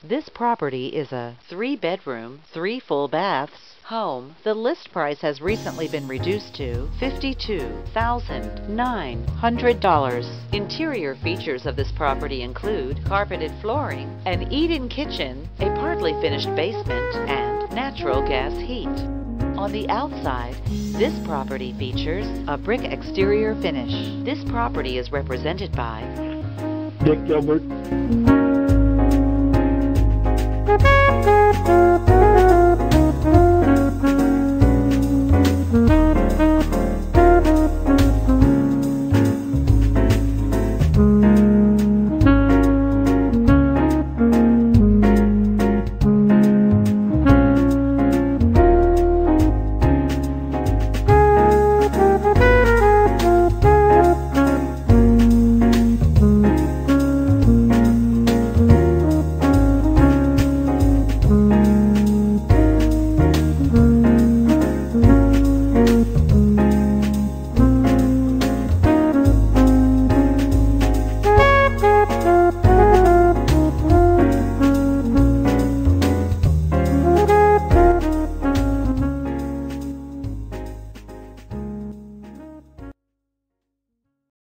This property is a 3-bedroom, 3 full baths home. The list price has recently been reduced to $52,900. Interior features of this property include carpeted flooring, an eat-in kitchen, a partly finished basement, and natural gas heat. On the outside, this property features a brick exterior finish. This property is represented by Dick Gilbert.